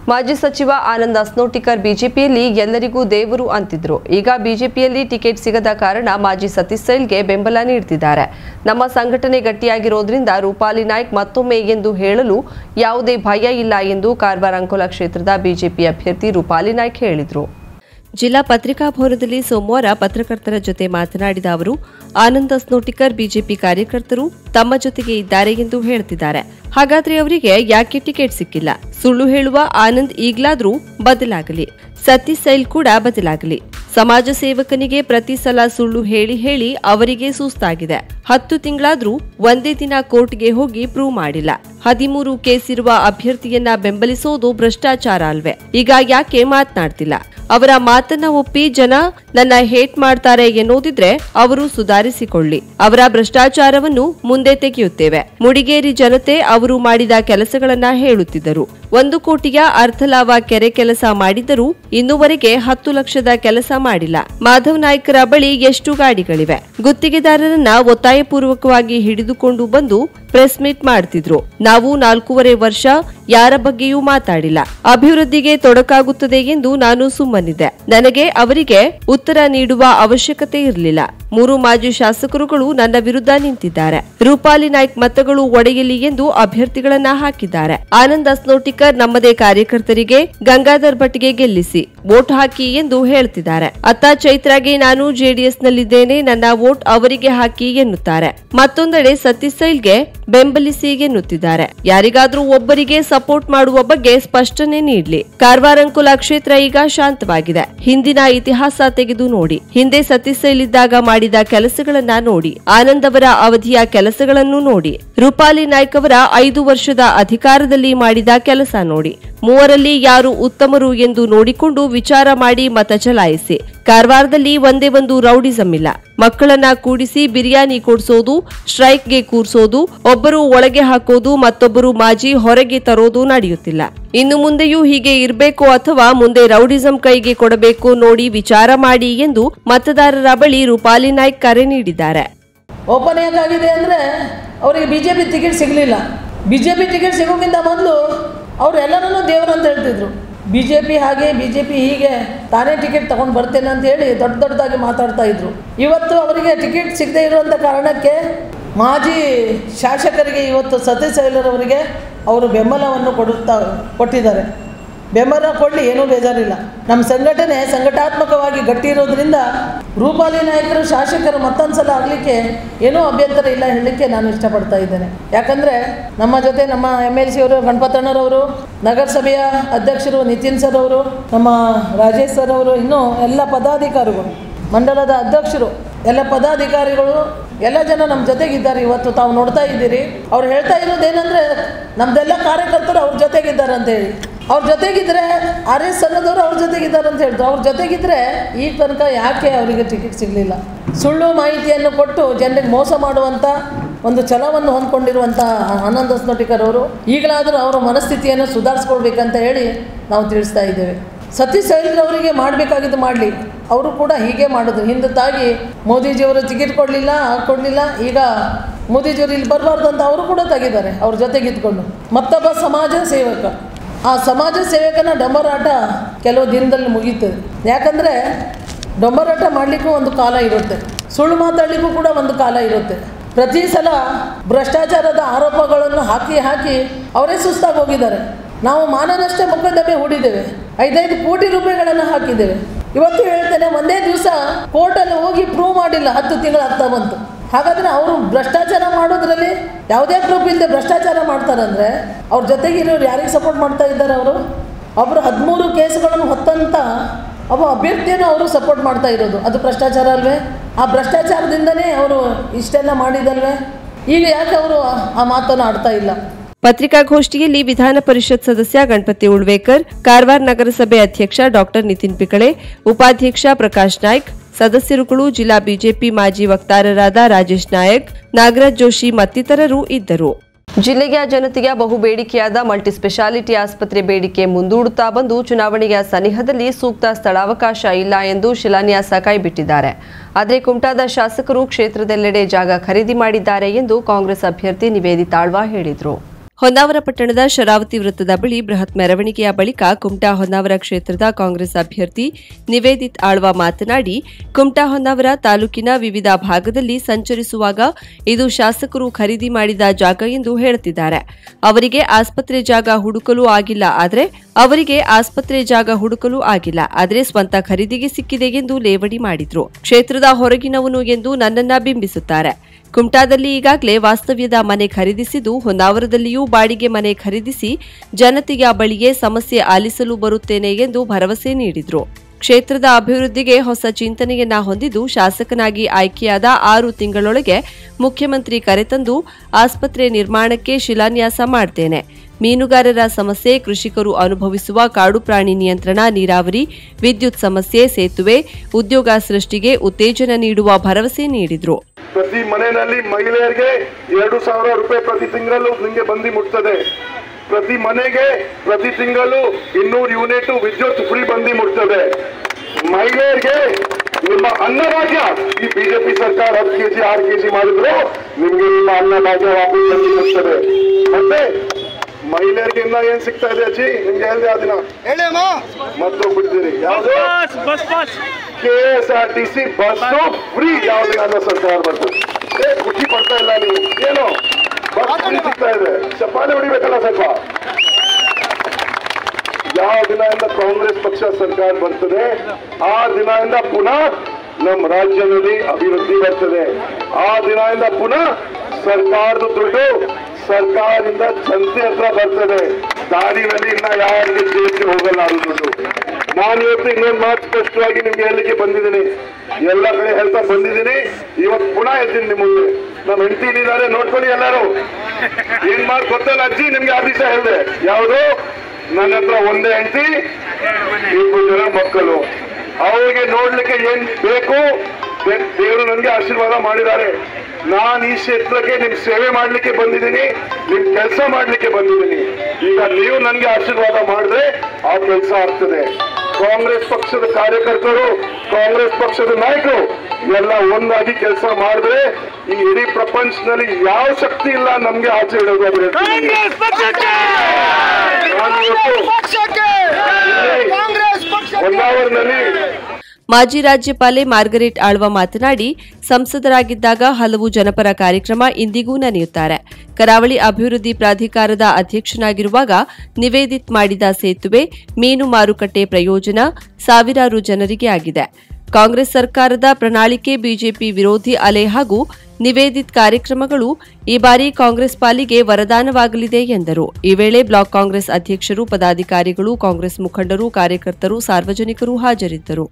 ಮಾಜಿ ಸಚಿವ ಆನಂದ್ ಅಸ್ನೋಟಿಕರ್ ಬಿಜೆಪಿಯಲ್ಲಿ ಎಲ್ಲರಿಗೂ ದೇವರು ಅಂತಿದ್ರು. ಈಗ ಬಿಜೆಪಿಯಲ್ಲಿ ಟಿಕೆಟ್ ಸಿಗದ ಕಾರಣ ಮಾಜಿ ಸತೀಶ್ ಸೈಲ್ಗೆ ಬೆಂಬಲ ನೀಡುತ್ತಿದ್ದಾರೆ. ನಮ್ಮ ಸಂಘಟನೆ ಗಟ್ಟಿಯಾಗಿರೋದ್ರಿಂದ ರೂಪಾಲಿ ನಾಯ್ಕ್ ಮತ್ತೊಮ್ಮೆ ಎಂದು ಹೇಳಲು ಯಾವುದೇ ಭಯ ಇಲ್ಲ ಎಂದು ಕಾರವಾರ ಅಂಕೋಲಾ ಕ್ಷೇತ್ರದ ಬಿಜೆಪಿ ಅಭ್ಯರ್ಥಿ ರೂಪಾಲಿ ನಾಯ್ಕ್ ಹೇಳಿದರು. ಜಿಲ್ಲಾ ಪತ್ರಿಕಾ ಭವನದಲ್ಲಿ ಸೋಮವಾರ ಪತ್ರಕರ್ತರ ಜೊತೆ ಮಾತನಾಡಿದ ಅವರು, ಆನಂದ್ ಅಸ್ನೋಟಿಕರ್ ಬಿಜೆಪಿ ಕಾರ್ಯಕರ್ತರು ತಮ್ಮ ಜೊತೆಗೆ ಇದ್ದಾರೆ ಎಂದು ಹೇಳುತ್ತಿದ್ದಾರೆ. ಹಾಗಾದ್ರೆ ಅವರಿಗೆ ಯಾಕೆ ಟಿಕೆಟ್ ಸಿಕ್ಕಿಲ್ಲ? ಸುಳ್ಳು ಹೇಳುವ ಆನಂದ್ ಈಗಲಾದ್ರೂ ಬದಲಾಗಲಿ, ಸತೀಶ್ ಸೈಲ್ ಕೂಡ ಬದಲಾಗಲಿ. ಸಮಾಜ ಸೇವಕನಿಗೆ ಪ್ರತಿ ಸಲ ಸುಳ್ಳು ಹೇಳಿ ಹೇಳಿ ಅವರಿಗೆ ಸುಸ್ತಾಗಿದೆ. 10 ತಿಂಗಳಾದ್ರೂ ಒಂದೇ ದಿನ ಕೋರ್ಟ್ಗೆ ಹೋಗಿ ಪ್ರೂವ್ ಮಾಡಿಲ್ಲ. 13 ಕೇಸ್ ಇರುವ ಅಭ್ಯರ್ಥಿಯನ್ನ ಬೆಂಬಲಿಸೋದು ಭ್ರಷ್ಟಾಚಾರ ಅಲ್ವೇ? ಈಗ ಯಾಕೆ ಮಾತನಾಡ್ತಿಲ್ಲ? ಅವರ ಮಾತನ್ನ ಒಪ್ಪಿ ಜನ ನನ್ನ ಹೇಟ್ ಮಾಡ್ತಾರೆ ಎನ್ನುವುದಿದ್ರೆ ಅವರು ಸುಧಾರಿಸಿಕೊಳ್ಳಿ. ಅವರ ಭ್ರಷ್ಟಾಚಾರವನ್ನು ಮುಂದೆ ತೆಗೆಯುತ್ತೇವೆ. ಮುಡಿಗೇರಿ ಜನತೆ ಅವರು ಮಾಡಿದ ಕೆಲಸಗಳನ್ನ ಹೇಳುತ್ತಿದ್ದರು. 1 ಕೋಟಿಯ ಅರ್ಥಲಾವ ಕೆರೆ ಕೆಲಸ ಮಾಡಿದರೂ ಇನ್ನೂವರೆಗೆ 10 ಲಕ್ಷದ ಕೆಲಸ ಮಾಡಿಲ್ಲ. ಮಾಧವ್ ನಾಯ್ಕರ ಬಳಿ ಎಷ್ಟು ಗಾಡಿಗಳಿವೆ? ಗುತ್ತಿಗೆದಾರರನ್ನ ಒತ್ತಾಯಪೂರ್ವಕವಾಗಿ ಹಿಡಿದುಕೊಂಡು ಬಂದು ಪ್ರೆಸ್ ಮೀಟ್ ಮಾಡ್ತಿದ್ರು. ನಾವು 4.5 ವರ್ಷ ಯಾರ ಬಗ್ಗೆಯೂ ಮಾತಾಡಿಲ್ಲ. ಅಭಿವೃದ್ಧಿಗೆ ತೊಡಕಾಗುತ್ತದೆ ಎಂದು ನಾನು ಸುಮ್ಮನಿದ್ದೆ. ನನಗೆ ಅವರಿಗೆ ಉತ್ತರ ನೀಡುವ ಅವಶ್ಯಕತೆ ಇರಲಿಲ್ಲ. 3 ಮಾಜಿ ಶಾಸಕರುಗಳು ನನ್ನ ವಿರುದ್ಧ ನಿಂತಿದ್ದಾರೆ. ರೂಪಾಲಿ ನಾಯ್ಕ್ ಮತಗಳು ಒಡೆಯಲಿ ಎಂದು ಅಭ್ಯರ್ಥಿಗಳನ್ನ ಹಾಕಿದ್ದಾರೆ. ಆನಂದ್ ಅಸ್ನೋಟಿಕರ್ ನಮ್ಮದೇ ಕಾರ್ಯಕರ್ತರಿಗೆ ಗಂಗಾಧರ್ ಭಟ್ಗೆ ಗೆಲ್ಲಿಸಿ ವೋಟ್ ಹಾಕಿ ಎಂದು ಹೇಳ್ತಿದ್ದಾರೆ. ಅತ್ತ ಚೈತ್ರಾಗೆ ನಾನು ಜೆಡಿಎಸ್ನಲ್ಲಿದ್ದೇನೆ, ನನ್ನ ವೋಟ್ ಅವರಿಗೆ ಹಾಕಿ ಎನ್ನುತ್ತಾರೆ. ಮತ್ತೊಂದೆಡೆ ಸತೀಶ್ ಸೈಲ್ಗೆ ಬೆಂಬಲಿಸಿ ಎನ್ನುತ್ತಿದ್ದಾರೆ. ಯಾರಿಗಾದ್ರೂ ಒಬ್ಬರಿಗೆ ಸಪೋರ್ಟ್ ಮಾಡುವ ಬಗ್ಗೆ ಸ್ಪಷ್ಟನೆ ನೀಡಲಿ. ಕಾರವಾರ ಅಂಕೋಲಾ ಕ್ಷೇತ್ರ ಈಗ ಶಾಂತವಾಗಿದೆ. ಹಿಂದಿನ ಇತಿಹಾಸ ತೆಗೆದು ನೋಡಿ. ಹಿಂದೆ ಸತೀಶ್ ಸೈಲ್ ಇದ್ದಾಗ ಮಾಡಿದ ಕೆಲಸಗಳನ್ನ ನೋಡಿ. ಆನಂದ್ ಅವರ ಅವಧಿಯ ಕೆಲಸಗಳನ್ನು ನೋಡಿ. ರೂಪಾಲಿ ನಾಯ್ಕ್ ಅವರ 5 ವರ್ಷದ ಅಧಿಕಾರದಲ್ಲಿ ಮಾಡಿದ ಕೆಲಸ ನೋಡಿ. 3ರಲ್ಲಿ ಯಾರು ಉತ್ತಮರು ಎಂದು ನೋಡಿಕೊಂಡು ವಿಚಾರ ಮಾಡಿ ಮತ ಚಲಾಯಿಸಿ. ಕಾರವಾರದಲ್ಲಿ ಒಂದೇ ಒಂದು ರೌಡಿಸಂ ಇಲ್ಲ. ಮಕ್ಕಳನ್ನ ಕೂಡಿಸಿ ಬಿರಿಯಾನಿ ಕೊಡಿಸೋದು, ಸ್ಟ್ರೈಕ್ಗೆ ಕೂರಿಸೋದು, ಒಬ್ಬರು ಒಳಗೆ ಹಾಕೋದು, ಮತ್ತೊಬ್ಬರು ಮಾಜಿ ಹೊರಗೆ ತರೋದು ನಡೆಯುತ್ತಿಲ್ಲ. ಇನ್ನು ಮುಂದೆಯೂ ಹೀಗೆ ಇರಬೇಕು ಅಥವಾ ಮುಂದೆ ರೌಡಿಸಂ ಕೈಗೆ ಕೊಡಬೇಕು ನೋಡಿ ವಿಚಾರ ಮಾಡಿ ಎಂದು ಮತದಾರರ ಬಳಿ ರೂಪಾಲಿ ನಾಯ್ಕ್ ಕರೆ ನೀಡಿದ್ದಾರೆ. ಓಪನ್ ಯಾಕಾಗಿದೆ ಅಂದರೆ ಅವರಿಗೆ ಬಿಜೆಪಿ ಟಿಕೆಟ್ ಸಿಗಲಿಲ್ಲ. ಬಿಜೆಪಿ ಟಿಕೆಟ್ ಸಿಗೋಕ್ಕಿಂತ ಮೊದಲು ಅವರು ಎಲ್ಲರನ್ನೂ ದೇವರಂತ ಹೇಳ್ತಿದ್ರು. ಬಿಜೆಪಿ ಹಾಗೆ, ಬಿಜೆಪಿ ಹೀಗೆ, ತಾನೇ ಟಿಕೆಟ್ ತಗೊಂಡು ಬರ್ತೇನೆ ಅಂತ ಹೇಳಿ ದೊಡ್ಡದಾಗಿ ಮಾತಾಡ್ತಾ ಇದ್ರು. ಇವತ್ತು ಅವರಿಗೆ ಟಿಕೆಟ್ ಸಿಗದೇ ಇರುವಂಥ ಕಾರಣಕ್ಕೆ ಮಾಜಿ ಶಾಸಕರಿಗೆ ಇವತ್ತು ಸತೀಶ್ ಸೈಲರವರಿಗೆ ಅವರು ಬೆಂಬಲವನ್ನು ಕೊಟ್ಟಿದ್ದಾರೆ. ಬೆಂಬಲ ಕೊಡಲಿ, ಏನೂ ಬೇಜಾರಿಲ್ಲ. ನಮ್ಮ ಸಂಘಟನೆ ಸಂಘಟಾತ್ಮಕವಾಗಿ ಗಟ್ಟಿ ಇರೋದ್ರಿಂದ ರೂಪಾಲಿ ನಾಯಕರು ಶಾಸಕರು ಮತ್ತೊಂದು ಸಲ ಆಗಲಿಕ್ಕೆ ಏನೂ ಅಭ್ಯಂತರ ಇಲ್ಲ ಹೇಳಲಿಕ್ಕೆ ನಾನು ಇಷ್ಟಪಡ್ತಾ ಇದ್ದೇನೆ. ಯಾಕಂದರೆ ನಮ್ಮ ಜೊತೆ ನಮ್ಮ MLC ಅವರು ಗಣಪತಣ್ಣರವರು, ನಗರಸಭೆಯ ಅಧ್ಯಕ್ಷರು ನಿತಿನ್ ಸರ್ ಅವರು, ನಮ್ಮ ರಾಜೇಶ್ ಸರ್ ಅವರು, ಇನ್ನೂ ಎಲ್ಲ ಪದಾಧಿಕಾರಿಗಳು, ಮಂಡಲದ ಅಧ್ಯಕ್ಷರು, ಎಲ್ಲ ಪದಾಧಿಕಾರಿಗಳು, ಎಲ್ಲ ಜನ ನಮ್ಮ ಜೊತೆಗಿದ್ದಾರೆ. ಇವತ್ತು ತಾವು ನೋಡ್ತಾ ಇದ್ದೀರಿ. ಅವ್ರು ಹೇಳ್ತಾ ಇರೋದೇನೆಂದರೆ ನಮ್ಮದೆಲ್ಲ ಕಾರ್ಯಕರ್ತರು ಅವ್ರ ಜೊತೆಗಿದ್ದಾರೆ ಅಂತೇಳಿ. ಅವ್ರ ಜೊತೆಗಿದ್ರೆ RS ಅನ್ನೋದವರು ಅವ್ರ ಜೊತೆಗಿದ್ದಾರೆ ಅಂತ ಹೇಳ್ತಾರೆ. ಅವ್ರ ಜೊತೆಗಿದ್ರೆ ಈ ತನಕ ಯಾಕೆ ಅವರಿಗೆ ಟಿಕೆಟ್ ಸಿಗಲಿಲ್ಲ? ಸುಳ್ಳು ಮಾಹಿತಿಯನ್ನು ಕೊಟ್ಟು ಜನರಿಗೆ ಮೋಸ ಮಾಡುವಂಥ ಒಂದು ಛಲವನ್ನು ಹೊಂದ್ಕೊಂಡಿರುವಂಥ ಆನಂದ್ ಅಸ್ನೋಟಿಕರ್ ಅವರು ಈಗಲಾದರೂ ಅವರ ಮನಸ್ಥಿತಿಯನ್ನು ಸುಧಾರಿಸ್ಕೊಳ್ಬೇಕಂತ ಹೇಳಿ ನಾವು ತಿಳಿಸ್ತಾ ಇದ್ದೇವೆ. ಸತೀಶ್ ಸೈಲ್ ಅವರಿಗೆ ಮಾಡಬೇಕಾಗಿದ್ದು ಮಾಡಲಿ. ಅವರು ಕೂಡ ಹೀಗೆ ಮಾಡಿದ್ರು. ಹಿಂದತ್ತಾಗಿ ಮೋದಿಜಿಯವರು ಟಿಕೆಟ್ ಕೊಡಲಿಲ್ಲ. ಈಗ ಮೋದಿಜಿಯವರು ಇಲ್ಲಿ ಬರಬಾರ್ದು ಅಂತ ಅವರು ಕೂಡ ತೆಗಿದ್ದಾರೆ ಅವ್ರ ಜೊತೆಗಿದ್ಕೊಂಡು. ಮತ್ತೊಬ್ಬ ಸಮಾಜ ಸೇವಕ, ಆ ಸಮಾಜ ಸೇವಕನ ಡಂಬರಾಟ ಕೆಲವು ದಿನದಲ್ಲಿ ಮುಗೀತದೆ. ಯಾಕಂದರೆ ಡಂಬರಾಟ ಮಾಡಲಿಕ್ಕೂ ಒಂದು ಕಾಲ ಇರುತ್ತೆ, ಸುಳ್ಳು ಮಾತಾಡಲಿಕ್ಕೂ ಕೂಡ ಒಂದು ಕಾಲ ಇರುತ್ತೆ. ಪ್ರತಿ ಸಲ ಭ್ರಷ್ಟಾಚಾರದ ಆರೋಪಗಳನ್ನು ಹಾಕಿ ಅವರೇ ಸುಸ್ತಾಗಿ ಹೋಗಿದ್ದಾರೆ. ನಾವು ಮಾನನಷ್ಟ ಮೊಕದ್ದಮೆ ಹೂಡಿದ್ದೇವೆ, 5 ಕೋಟಿ ರೂಪಾಯಿಗಳನ್ನು ಹಾಕಿದ್ದೇವೆ. ಇವತ್ತು ಹೇಳ್ತೇನೆ, ಒಂದೇ ದಿವಸ ಕೋರ್ಟಲ್ಲಿ ಹೋಗಿ ಪ್ರೂವ್ ಮಾಡಿಲ್ಲ, 10 ತಿಂಗಳು ಆಗ್ತಾ ಬಂತು. ಹಾಗಾದರೆ ಅವರು ಭ್ರಷ್ಟಾಚಾರ ಮಾಡೋದ್ರಲ್ಲಿ ಯಾವುದೇ ಪ್ರೂಫ್ ಇಲ್ಲದೆ ಭ್ರಷ್ಟಾಚಾರ ಮಾಡ್ತಾರಂದರೆ ಅವ್ರ ಜೊತೆಗಿರೋರು ಯಾರಿಗೆ ಸಪೋರ್ಟ್ ಮಾಡ್ತಾ ಇದ್ದಾರೆ? ಒಬ್ಬರು 13 ಕೇಸುಗಳನ್ನು ಹೊತ್ತಂತ ಒಬ್ಬ ಅಭ್ಯರ್ಥಿಯನ್ನು ಅವರು ಸಪೋರ್ಟ್ ಮಾಡ್ತಾ ಇರೋದು. ಅದು ಭ್ರಷ್ಟಾಚಾರ ಅಲ್ವೇ? ಆ ಭ್ರಷ್ಟಾಚಾರದಿಂದನೇ ಅವರು ಇಷ್ಟೆಲ್ಲ ಮಾಡಿದಲ್ವೇ? ಈಗ ಯಾಕೆ ಅವರು ಆ ಮಾತನ್ನು ಆಡ್ತಾ ಇಲ್ಲ? ಪತ್ರಿಕಾಗೋಷ್ಠಿಯಲ್ಲಿ ವಿಧಾನ ಪರಿಷತ್ ಸದಸ್ಯ ಗಣಪತಿ ಉಳ್ವೇಕರ್, ಕಾರವಾರ ನಗರಸಭೆ ಅಧ್ಯಕ್ಷ ಡಾಕ್ಟರ್ ನಿತಿನ್ ಪಿಕಳೆ, ಉಪಾಧ್ಯಕ್ಷ ಪ್ರಕಾಶ್ ನಾಯ್ಕ್, ಸದಸ್ಯರುಗಳು, ಜಿಲ್ಲಾ ಬಿಜೆಪಿ ಮಾಜಿ ವಕ್ತಾರರಾದ ರಾಜೇಶ್ ನಾಯಕ್, ನಾಗರಾಜ್ ಜೋಶಿ ಮತ್ತಿತರರು ಇದ್ದರು. ಜಿಲ್ಲೆಯ ಜನತೆಯ ಬಹು ಬೇಡಿಕೆಯಾದ ಮಲ್ಟಿ ಸ್ಪೆಷಾಲಿಟಿ ಆಸ್ಪತ್ರೆ ಬೇಡಿಕೆ ಮುಂದೂಡುತ್ತಾ ಬಂದು ಚುನಾವಣೆಯ ಸನಿಹದಲ್ಲಿ ಸೂಕ್ತ ಸ್ಥಳಾವಕಾಶ ಇಲ್ಲ ಎಂದು ಶಿಲಾನ್ಯಾಸ ಕೈಬಿಟ್ಟಿದ್ದಾರೆ. ಆದರೆ ಕುಮಟಾದ ಶಾಸಕರು ಕ್ಷೇತ್ರದೆಲ್ಲೆಡೆ ಜಾಗ ಖರೀದಿ ಮಾಡಿದ್ದಾರೆ ಎಂದು ಕಾಂಗ್ರೆಸ್ ಅಭ್ಯರ್ಥಿ ನಿವೇದಿತಾ ಆಳ್ವ ಹೇಳಿದರು. ಹೊನ್ನಾವರ ಪಟ್ಟಣದ ಶರಾವತಿ ವೃತ್ತದ ಬಳಿ ಬೃಹತ್ ಮೆರವಣಿಗೆಯ ಬಳಿಕ ಕುಮಟಾ ಹೊನ್ನಾವರ ಕ್ಷೇತ್ರದ ಕಾಂಗ್ರೆಸ್ ಅಭ್ಯರ್ಥಿ ನಿವೇದಿತ್ ಆಳ್ವ ಮಾತನಾಡಿ, ಕುಮಟಾ ಹೊನ್ನಾವರ ತಾಲೂಕಿನ ವಿವಿಧ ಭಾಗದಲ್ಲಿ ಸಂಚರಿಸುವಾಗ ಇದು ಶಾಸಕರು ಖರೀದಿ ಮಾಡಿದ ಜಾಗ ಎಂದು ಹೇಳುತ್ತಿದ್ದಾರೆ. ಅವರಿಗೆ ಆಸ್ಪತ್ರೆ ಜಾಗ ಹುಡುಕಲು ಆದರೆ ಸ್ವಂತ ಖರೀದಿಗೆ ಸಿಕ್ಕಿದೆ ಎಂದು ಲೇವಡಿ ಮಾಡಿದ್ರು. ಕ್ಷೇತ್ರದ ಹೊರಗಿನವನು ಎಂದು ನನ್ನನ್ನ ಬಿಂಬಿಸುತ್ತಾರೆ. ಕುಮಟಾದಲ್ಲಿ ಈಗಾಗಲೇ ವಾಸ್ತವ್ಯದ ಮನೆ ಖರೀದಿಸಿದ್ದು, ಹೊನ್ನಾವರದಲ್ಲಿಯೂ ಬಾಡಿಗೆ ಮನೆ ಖರೀದಿಸಿ ಜನತೆಯ ಬಳಿಗೆ ಸಮಸ್ಯೆ ಆಲಿಸಲು ಬರುತ್ತೇನೆ ಎಂದು ಭರವಸೆ ನೀಡಿದರು. ಕ್ಷೇತ್ರದ ಅಭಿವೃದ್ಧಿಗೆ ಹೊಸ ಚಿಂತನೆಯನ್ನ ಹೊಂದಿದ್ದು, ಶಾಸಕನಾಗಿ ಆಯ್ಕೆಯಾದ 6 ತಿಂಗಳೊಳಗೆ ಮುಖ್ಯಮಂತ್ರಿ ಕರೆತಂದು ಆಸ್ಪತ್ರೆ ನಿರ್ಮಾಣಕ್ಕೆ ಶಿಲಾನ್ಯಾಸ ಮಾಡ್ತೇನೆ. ಮೀನುಗಾರರ ಸಮಸ್ಯೆ, ಕೃಷಿಕರು ಅನುಭವಿಸುವ ಕಾಡು ಪ್ರಾಣಿ ನಿಯಂತ್ರಣ, ನೀರಾವರಿ, ವಿದ್ಯುತ್ ಸಮಸ್ಯೆ, ಸೇತುವೆ, ಉದ್ಯೋಗ ಸೃಷ್ಟಿಗೆ ಉತ್ತೇಜನ ನೀಡುವ ಭರವಸೆ ನೀಡಿದರು. ಪ್ರತಿ ಮನೆಯಲ್ಲಿ ಮಹಿಳೆಯರಿಗೆ 2,000 ರೂಪಾಯಿ ಪ್ರತಿ ತಿಂಗಳು ನಿಮಗೆ ಬಂದು ಮುಟ್ತದೆ. ಪ್ರತಿ ಮನೆಗೆ ಪ್ರತಿ ತಿಂಗಳು 200 ಯೂನಿಟ್ ವಿದ್ಯುತ್ ಫ್ರೀ ಬಂದು ಮುಟ್ತದೆ. ಮಹಿಳೆಯರಿಗೆ ನಿಮ್ಮ ಅನ್ನಭಾಗ್ಯ, ಈ ಬಿಜೆಪಿ ಸರ್ಕಾರ 10 ಕೆಜಿ 6 ಕೆಜಿ ಮಾಡಿದ್ರು ನಿಮ್ಗೆ ನಿಮ್ಮ ಅನ್ನಭಾಗ್ಯ ವಾಪಸ್ ಬಂದು ಮುಟ್ತದೆ. ಮತ್ತೆ ಮಹಿಳೆಯರಿಗೆ ಇನ್ನ ಏನ್ ಸಿಗ್ತಾ ಇದೆ ಅಜ್ಜಿ, ನಿಮ್ಗೆ ಹೇಳಿದೆ ಆ ದಿನ ಮತ್ತೊಬ್ಬಿಡ್ತೀರಿ. ಯಾವುದು KSRTC ಬಸ್ ಫ್ರೀ ಯಾವ್ದು ಸರ್ಕಾರ ಬರ್ತದೆ. ಖುಷಿ ಪಡ್ತಾ ಇಲ್ಲ ನೀವು, ಏನು ಬಸ್ ಫ್ರೀ ಸಿಗ್ತಾ ಇದೆ, ಚಪ್ಪಾಳೆ ಹೊಡಿಬೇಕಲ್ಲ ಸ್ವಲ್ಪ. ಯಾವ ದಿನದಿಂದ ಕಾಂಗ್ರೆಸ್ ಪಕ್ಷ ಸರ್ಕಾರ ಬರ್ತದೆ ಆ ದಿನದಿಂದ ಪುನಃ ನಮ್ಮ ರಾಜ್ಯದಲ್ಲಿ ಅಭಿವೃದ್ಧಿ ಬರ್ತದೆ. ಆ ದಿನದಿಂದ ಪುನಃ ಸರ್ಕಾರದ ದುಡ್ಡು ಸರ್ಕಾರದಿಂದ ಜನತೆ ಹತ್ರ ಬರ್ತದೆ. ದಾರಿನಲ್ಲಿ ಇನ್ನ ಯಾರಿಗೆ ಜೇಬಿಗೆ ಹೋಗಲ್ಲ ಅದು ದುಡ್ಡು. ನಾನು ಇವತ್ತು ಇನ್ನೊಂದು ಮಾತು ಸ್ಪಷ್ಟವಾಗಿ ನಿಮ್ಗೆ ಹೇಳಲಿಕ್ಕೆ ಬಂದಿದ್ದೀನಿ, ಎಲ್ಲ ಕಡೆ ಹೇಳ್ತಾ ಬಂದಿದ್ದೀನಿ. ಇವತ್ತು ಪುನಃ ಎದ್ದೀನಿ ನಿಮ್ಮ ಮುಂದೆ. ನಮ್ಮ ಹೆಂಡತಿದ್ದಾರೆ ನೋಡ್ಕೊಳ್ಳಿ ಎಲ್ಲರೂ. ಏನ್ ಮಾಡಿ ಗೊತ್ತಲ್ಲ ಅಜ್ಜಿ, ನಿಮ್ಗೆ ಆ ದಿವಸ ಹೇಳಿದೆ ಯಾವುದು, ನನ್ನ ಹತ್ರ ಒಂದೇ ಹೆಂಡತಿ 2 ಜನ ಮಕ್ಕಳು. ಅವರಿಗೆ ನೋಡ್ಲಿಕ್ಕೆ ಏನ್ ಬೇಕು ದೇವರು ನನಗೆ ಆಶೀರ್ವಾದ ಮಾಡಿದ್ದಾರೆ. ನಾನು ಈ ಕ್ಷೇತ್ರಕ್ಕೆ ನಿಮ್ ಸೇವೆ ಮಾಡ್ಲಿಕ್ಕೆ ಬಂದಿದ್ದೀನಿ, ನಿಮ್ ಕೆಲಸ ಮಾಡ್ಲಿಕ್ಕೆ ಬಂದಿದ್ದೀನಿ. ಈಗ ನೀವು ನನಗೆ ಆಶೀರ್ವಾದ ಮಾಡಿದ್ರೆ ಆ ಕೆಲಸ ಆಗ್ತದೆ. ಕಾಂಗ್ರೆಸ್ ಪಕ್ಷದ ಕಾರ್ಯಕರ್ತರು, ಕಾಂಗ್ರೆಸ್ ಪಕ್ಷದ ನಾಯಕರು ಎಲ್ಲ ಒಂದಾಗಿ ಕೆಲಸ ಮಾಡಿದ್ರೆ ಈ ಇಡೀ ಪ್ರಪಂಚದಲ್ಲಿ ಯಾವ ಶಕ್ತಿ ಇಲ್ಲ ನಮ್ಗೆ ಆಚೆ ಇಡೋದಾದ್ರೆ. ಹೊನ್ನಾವರದಲ್ಲಿ ಮಾಜಿ ರಾಜ್ಯಪಾಲೆ ಮಾರ್ಗರೆಟ್ ಆಳ್ವ ಮಾತನಾಡಿ, ಸಂಸದರಾಗಿದ್ದಾಗ ಹಲವು ಜನಪರ ಕಾರ್ಯಕ್ರಮ ಇಂದಿಗೂ ನೆನೆಯುತ್ತಾರೆ. ಕರಾವಳಿ ಅಭಿವೃದ್ಧಿ ಪ್ರಾಧಿಕಾರದ ಅಧ್ಯಕ್ಷನಾಗಿರುವಾಗ ನಿವೇದಿತ್ ಮಾಡಿದ ಸೇತುವೆ, ಮೀನು ಮಾರುಕಟ್ಟೆ ಪ್ರಯೋಜನ ಸಾವಿರಾರು ಜನರಿಗೆ ಆಗಿದೆ. ಕಾಂಗ್ರೆಸ್ ಸರ್ಕಾರದ ಪ್ರಣಾಳಿಕೆ, ಬಿಜೆಪಿ ವಿರೋಧಿ ಅಲೆ ಹಾಗೂ ನಿವೇದಿತ್ ಕಾರ್ಯಕ್ರಮಗಳು ಈ ಬಾರಿ ಕಾಂಗ್ರೆಸ್ ಪಾಲಿಗೆ ವರದಾನವಾಗಲಿದೆ ಎಂದರು. ಈ ವೇಳೆ ಬ್ಲಾಕ್ ಕಾಂಗ್ರೆಸ್ ಅಧ್ಯಕ್ಷರು, ಪದಾಧಿಕಾರಿಗಳು, ಕಾಂಗ್ರೆಸ್ ಮುಖಂಡರು, ಕಾರ್ಯಕರ್ತರು, ಸಾರ್ವಜನಿಕರು ಹಾಜರಿದ್ದರು.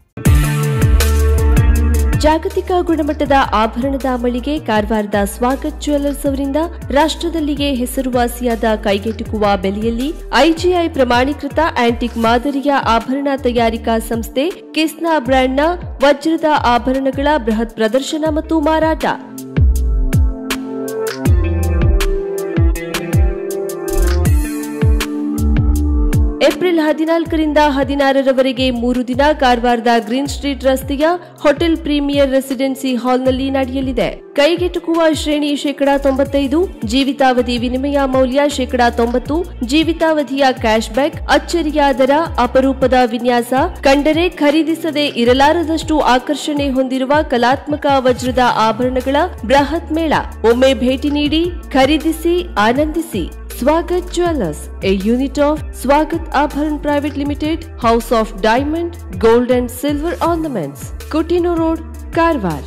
ಜಾಗತಿಕ ಗುಣಮಟ್ಟದ ಆಭರಣದ ಮಳಿಗೆ ಕಾರವಾರದ ಸ್ವಾಗತ್ ಜ್ಯುವೆಲ್ಲರ್ಸ್ ಅವರಿಂದ ರಾಷ್ಟ್ರದಲ್ಲಿಯೇ ಹೆಸರುವಾಸಿಯಾದ ಕೈಗೆಟುಕುವ ಬೆಲೆಯಲ್ಲಿ ಐಜಿಐ ಪ್ರಮಾಣೀಕೃತ ಆಂಟಿಕ್ ಮಾದರಿಯ ಆಭರಣ ತಯಾರಿಕಾ ಸಂಸ್ಥೆ ಕಿಸ್ನಾ ಬ್ರ್ಯಾಂಡ್ನ ವಜ್ರದ ಆಭರಣಗಳ ಬೃಹತ್ ಪ್ರದರ್ಶನ ಮತ್ತು ಮಾರಾಟ. ಏಪ್ರಿಲ್ 14ರಿಂದ 16ರವರೆಗೆ 3 ದಿನ ಕಾರವಾರದ ಗ್ರೀನ್ ಸ್ಟ್ರೀಟ್ ರಸ್ತೆಯ ಹೋಟೆಲ್ ಪ್ರೀಮಿಯರ್ ರೆಸಿಡೆನ್ಸಿ ಹಾಲ್ನಲ್ಲಿ ನಡೆಯಲಿದೆ. ಕೈಗೆಟುಕುವ ಶ್ರೇಣಿ %95, ಜೀವಿತಾವಧಿ ವಿನಿಮಯ ಮೌಲ್ಯ %90, ಜೀವಿತಾವಧಿಯ ಕ್ಯಾಶ್ ಬ್ಯಾಕ್, ಅಚ್ಚರಿಯ ದರ, ಅಪರೂಪದ ವಿನ್ಯಾಸ, ಕಂಡರೆ ಖರೀದಿಸದೆ ಇರಲಾರದಷ್ಟು ಆಕರ್ಷಣೆ ಹೊಂದಿರುವ ಕಲಾತ್ಮಕ ವಜ್ರದ ಆಭರಣಗಳ ಬೃಹತ್ ಮೇಳ. ಒಮ್ಮೆ ಭೇಟಿ ನೀಡಿ, ಖರೀದಿಸಿ, ಆನಂದಿಸಿ. Swagat Jewellers, a unit of Swagat Abharan Private Limited, House of Diamond, Gold and Silver Ornaments, Kutino Road, Karwar.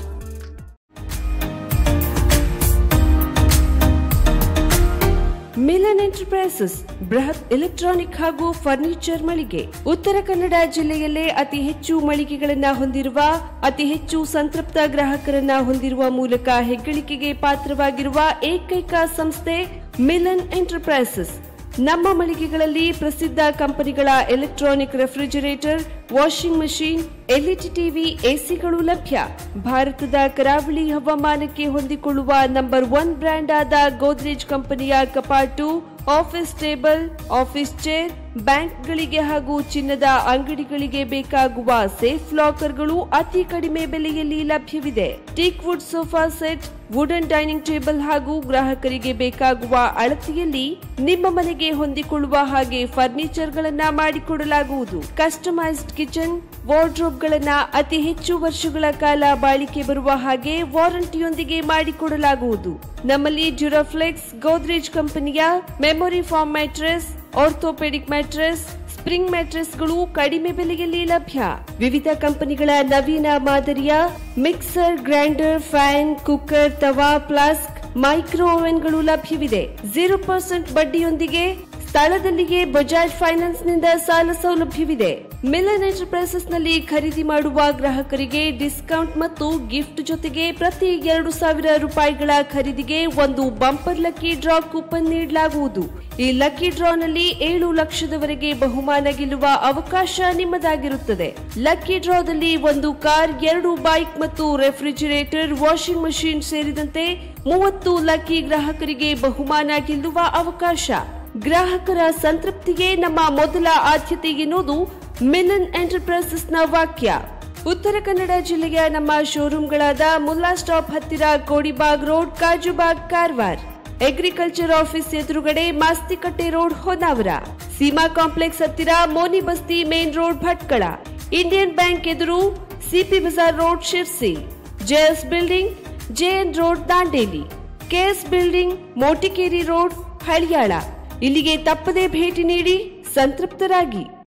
Milan enterprises ಬೃಹತ್ ಎಲೆಕ್ಟ್ರಾನಿಕ್ ಹಾಗೂ ಫರ್ನಿಚರ್ ಮಳಿಗೆ. ಉತ್ತರ ಕನ್ನಡ ಜಿಲ್ಲೆಯಲ್ಲೇ ಅತಿ ಹೆಚ್ಚು ಮಳಿಗೆಗಳನ್ನು ಹೊಂದಿರುವ, ಅತಿ ಹೆಚ್ಚು ಸಂತೃಪ್ತ ಗ್ರಾಹಕರನ್ನ ಹೊಂದಿರುವ ಮೂಲಕ ಹೆಗ್ಗಳಿಕೆಗೆ ಪಾತ್ರವಾಗಿರುವ ಏಕೈಕ ಸಂಸ್ಥೆ ಮಿಲನ್ ಎಂಟರ್ಪ್ರೈಸಸ್. ನಮ್ಮ ಮಳಿಗೆಗಳಲ್ಲಿ ಪ್ರಸಿದ್ಧ ಕಂಪನಿಗಳ electronic refrigerator, washing machine, LED TV, ಎಸಿಗಳು ಲಭ್ಯ. ಭಾರತದ ಕರಾವಳಿ ಹವಾಮಾನಕ್ಕೆ ಹೊಂದಿಕೊಳ್ಳುವ ನಂಬರ್ 1 ಬ್ರ್ಯಾಂಡ್ ಆದ ಗೋದ್ರೇಜ್ ಕಂಪನಿಯ ಕಪಾಟು, ಆಫೀಸ್ ಟೇಬಲ್, ಆಫೀಸ್ ಚೇರ್, ಬ್ಯಾಂಕ್ಗಳಿಗೆ ಹಾಗೂ ಚಿನ್ನದ ಅಂಗಡಿಗಳಿಗೆ ಬೇಕಾಗುವ ಸೇಫ್ ಲಾಕರ್ಗಳು ಅತಿ ಕಡಿಮೆ ಬೆಲೆಯಲ್ಲಿ ಲಭ್ಯವಿದೆ. Teak wood sofa set, wooden dining table ಹಾಗೂ ಗ್ರಾಹಕರಿಗೆ ಬೇಕಾಗುವ ಅಳತೆಯಲ್ಲಿ ನಿಮ್ಮ ಮನೆಗೆ ಹೊಂದಿಕೊಳ್ಳುವ ಹಾಗೆ ಫರ್ನಿಚರ್ಗಳನ್ನ ಮಾಡಿಕೊಡಲಾಗುವುದು. ಕಸ್ಟಮೈಸ್ಡ್ ಕಿಚನ್, ವಾರ್ಡ್ರೋಬ್ಗಳನ್ನ ಅತಿ ಹೆಚ್ಚು ವರ್ಷಗಳ ಕಾಲ ಬಾಳಿಕೆ ಬರುವ ಹಾಗೆ ವಾರಂಟಿಯೊಂದಿಗೆ ಮಾಡಿಕೊಡಲಾಗುವುದು. ನಮ್ಮಲ್ಲಿ ಡ್ಯೂರಾಫ್ಲೆಕ್ಸ್, ಗೋದ್ರೇಜ್ ಕಂಪನಿಯ memory foam mattress, orthopedic mattress, spring ಮ್ಯಾಟ್ರೆಸ್ಗಳು ಕಡಿಮೆ ಬೆಲೆಯಲ್ಲಿ ಲಭ್ಯ. ವಿವಿಧ ಕಂಪನಿಗಳ ನವೀನ ಮಾದರಿಯ ಮಿಕ್ಸರ್, ಗ್ರೈಂಡರ್, ಫ್ಯಾನ್, ಕುಕ್ಕರ್, ತವಾ, ಫ್ಲಾಸ್ಕ್, ಮೈಕ್ರೋ ಓವೆನ್ಗಳು ಲಭ್ಯವಿದೆ. 0% ಬಡ್ಡಿಯೊಂದಿಗೆ ಸ್ಥಳದಲ್ಲಿಯೇ ಬಜಾಜ್ ಫೈನಾನ್ಸ್ನಿಂದ ಸಾಲ ಸೌಲಭ್ಯವಿದೆ. ಮಿಲನ್ ಎಂಟರ್ಪ್ರೈಸಸ್ ನಲ್ಲಿ ಖರೀದಿ ಮಾಡುವ ಗ್ರಾಹಕರಿಗೆ ಡಿಸ್ಕೌಂಟ್ ಮತ್ತು ಗಿಫ್ಟ್ ಜೊತೆಗೆ ಪ್ರತಿ 2,000 ರೂಪಾಯಿಗಳ ಖರೀದಿಗೆ ಒಂದು ಬಂಪರ್ ಲಕ್ಕಿ ಡ್ರಾ ಕೂಪನ್ ನೀಡಲಾಗುವುದು. ಈ ಲಕ್ಕಿ ಡ್ರಾನಲ್ಲಿ 7 ಲಕ್ಷದವರೆಗೆ ಬಹುಮಾನ ಗೆಲ್ಲುವ ಅವಕಾಶ ನಿಮ್ಮದಾಗಿರುತ್ತದೆ. ಲಕ್ಕಿ ಡ್ರಾದಲ್ಲಿ 1 ಕಾರ್, 2 ಬೈಕ್ ಮತ್ತು ರೆಫ್ರಿಜಿರೇಟರ್, ವಾಷಿಂಗ್ ಮಷಿನ್ ಸೇರಿದಂತೆ 30 ಲಕ್ಕಿ ಗ್ರಾಹಕರಿಗೆ ಬಹುಮಾನ ಗೆಲ್ಲುವ ಅವಕಾಶ. ಗ್ರಾಹಕರ ಸಂತೃಪ್ತಿಗೆ ನಮ್ಮ ಮೊದಲ ಆದ್ಯತೆ ಎನ್ನುವುದು ಮಿಲನ್ ಎಂಟರ್ಪ್ರೈಸಸ್ನ ವಾಕ್ಯ. ಉತ್ತರ ಕನ್ನಡ ಜಿಲ್ಲೆಯ ನಮ್ಮ ಶೋರೂಮ್ಗಳಾದ ಮುಲ್ಲಾ ಸ್ಟಾಪ್ ಹತ್ತಿರ Kodibag road, Kajubag, Karwar, agriculture office ಎದುರುಗಡೆ ಮಾಸ್ತಿಕಟ್ಟೆ ರೋಡ್, ಹೊನ್ನಾವರ, ಸೀಮಾ ಕಾಂಪ್ಲೆಕ್ಸ್ ಹತ್ತಿರ Moni Basti main road, Bhatkal, Indian bank ಎದುರು CP Bazar road, Sirsi, JS building, JN road, Dandeli, KS building, Motikeri road, Haliyal. ಇಲ್ಲಿಗೆ ತಪ್ಪದೇ ಭೇಟಿ ನೀಡಿ ಸಂತೃಪ್ತರಾಗಿ.